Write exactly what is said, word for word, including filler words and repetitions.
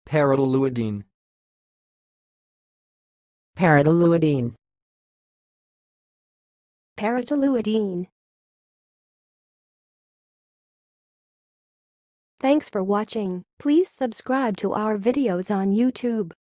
paratoluidine, paratoluidine, paratoluidine. Thanks for watching. Please subscribe to our videos on YouTube.